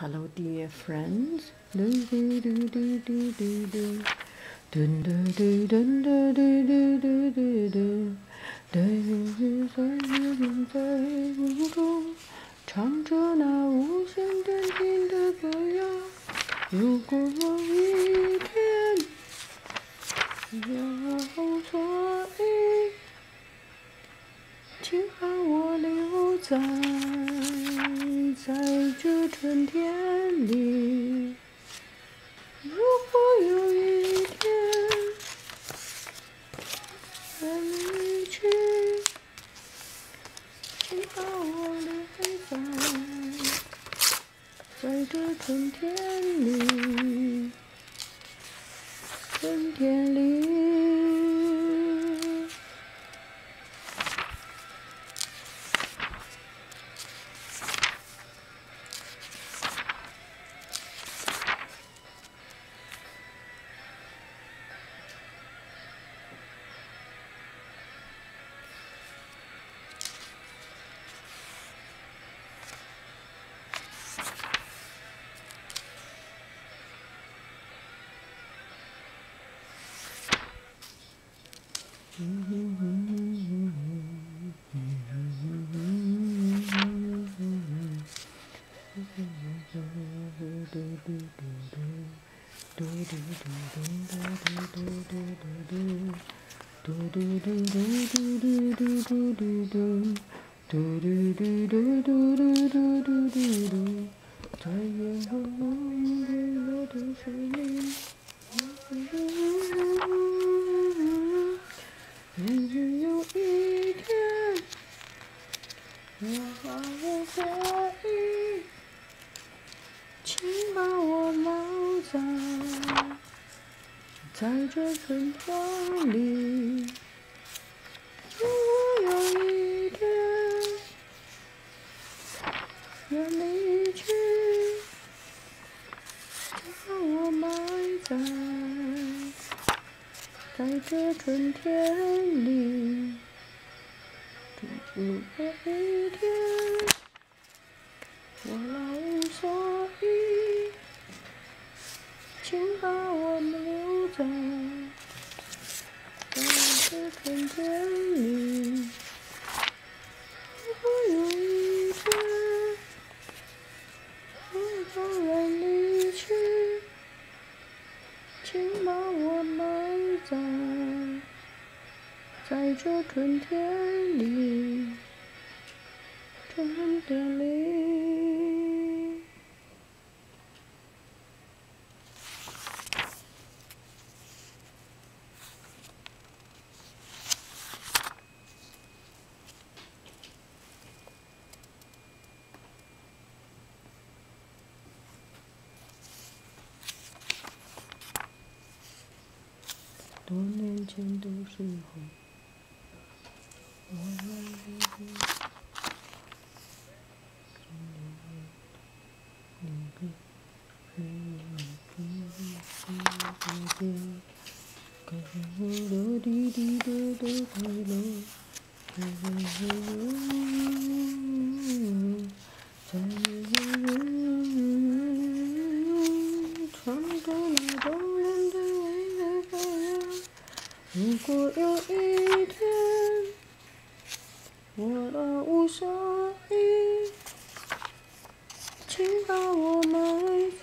Hello, dear friends. Do do do do do do do. Dun dun dun dun dun dun dun dun dun. 在云在雾中，唱着那无限动听的歌谣。如果有一天，有所以，请把我留在这春天里。如果有一天要离去，请把我留在这春天里，春天里。在夜空中坠落的是你。也许有一天，我毫无所以，请把我留在这春天里。如果有一天要离去，请把我埋在这春天里。如果有一天我老无所依，请把我留在这春天里。如果有一天我突然离去，请把我埋在这春天里，春天里。多年前的时候，我来这里，可是我的弟弟的快乐，在唱着那动人的音乐歌谣。如果有一天我老无所依，请把我埋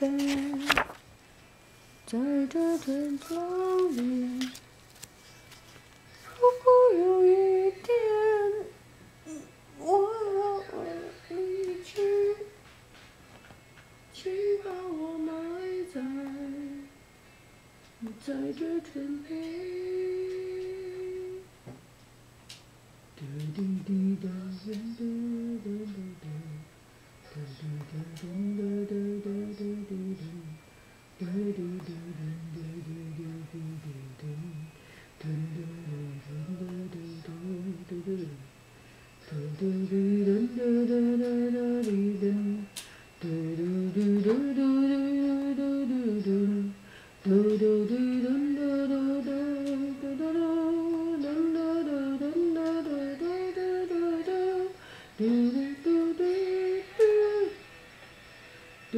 在这春天里。如果有一天我要离去，请把我埋在这春天里。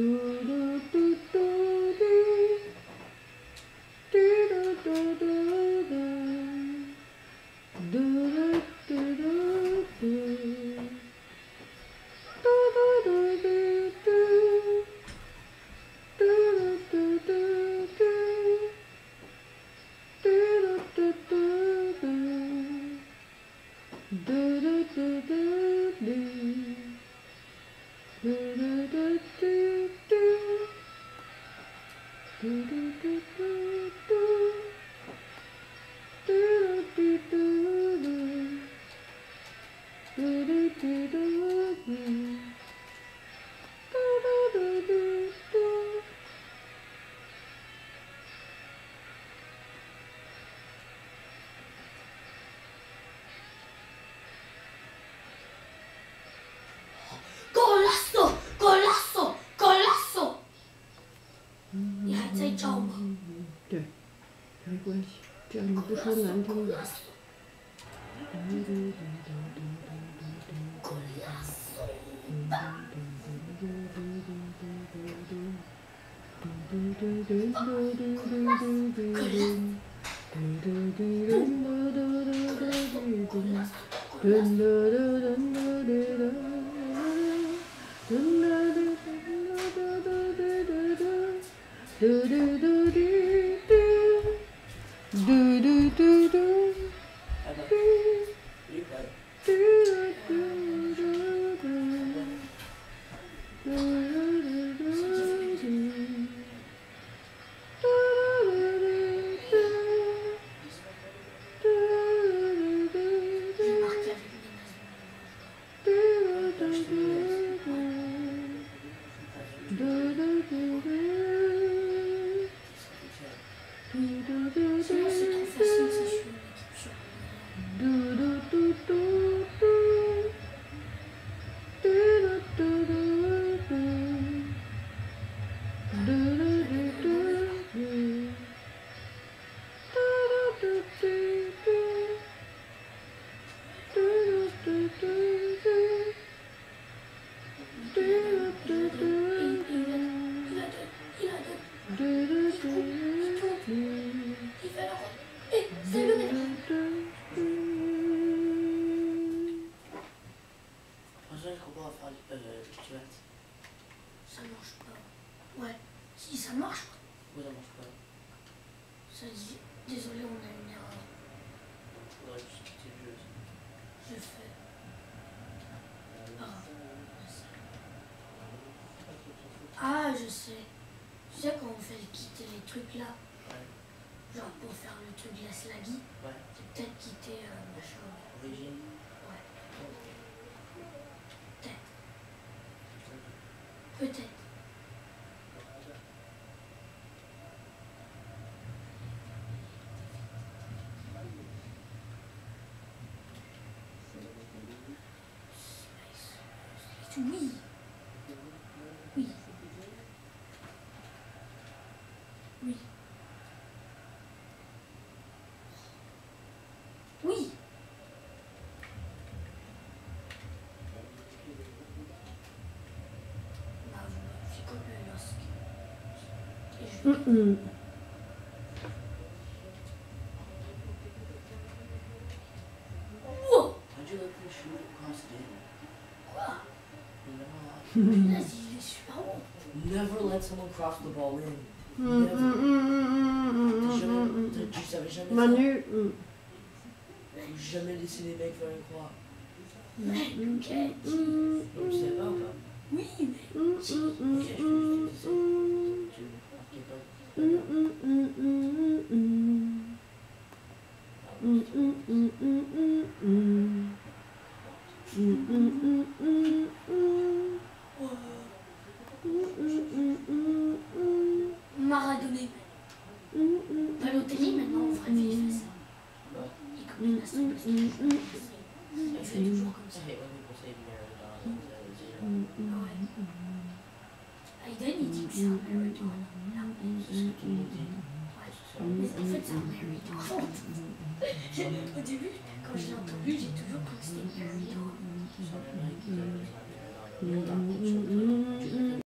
Golasso! Golasso! Golasso! 你还在照吗？ 对，没关系，这样你不说难听的。 Ça marche pas. Ouais, si ça marche. Oui, ça marche pas. Ça dit, désolé, on a une erreur. Faudrait juste quitter le jeu. Je fais. Ah, je sais. Tu sais quand on fait quitter les trucs là, Ouais. genre pour faire le truc de la slaggy, Ouais. c'est peut-être quitter machin. Origine. Ouais. Peut-être. Peut-être. Oui. Oui. Oui. Oui. Bah, j'ai copié le masque. Et je vais... Wow! How'd you let them shoot across the table? Quoi? Never, Vas-y, il est super bon. never let someone cross the ball in. Never. Tu savais jamais ça? Manu. Faut jamais laisser les mecs faire une croix. Mec, ok. Donc tu sais pas ou pas? Oui, mais... Ok, je peux juste te dire ça. Tu marquais pas. Maradona. Balotelli, maintenant, en vraie vie, il fait ça. Ouais. Il copie la stream. Il fait toujours comme I ça. hate when people say Maradona. Ouais. Aiden, il dit que c'est un Maradona. Là, C'est ce que tout le monde dit. ouais. Mais en fait, c'est un Maradona. Au début, quand je l'ai entendu, j'ai toujours cru que c'était Maradona. C'est en Amérique, c'est un Maradona.